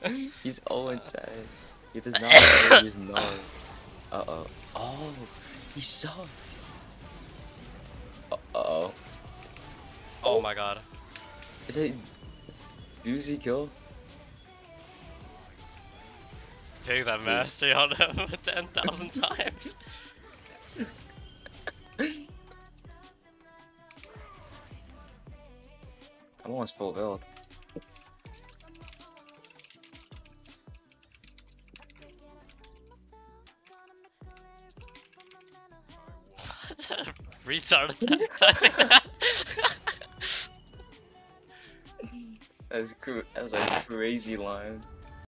He's 0-10. He does not know his nose. Uh-oh. Oh, he saw. Uh-oh. Oh my god. Is that doozy kill? Take that mastery on him 10,000 times. I'm almost full build. Retarded typing that. That was a crazy line.